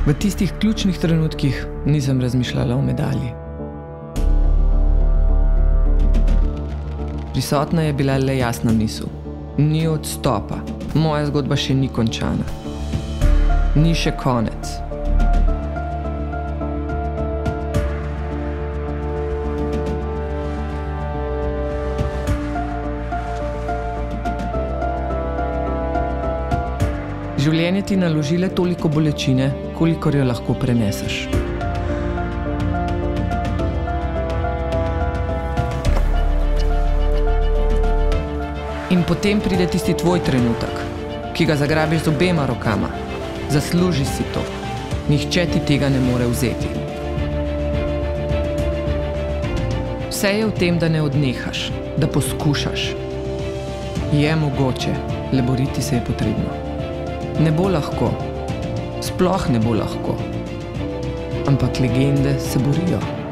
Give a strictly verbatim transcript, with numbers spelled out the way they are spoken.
V tistih ključnih trenutkih nisem razmišljala o medalji. Prisotna je bila le jasna misel. Ni odstopa. Moja zgodba še ni končana. Ni še konec. Življenje ti naloži le toliko bolečine, kolikor jo lahko preneseš. In potem pride tisti tvoj trenutek, ki ga zagrabiš z obema rokama. Zasluži si to. Nihče ti tega ne more vzeti. Vse je v tem, da ne odnehaš, da poskušaš. Je mogoče, le boriti se je potrebno. Ne bo lahko, sploh ne bo lahko, ampak legende se borijo.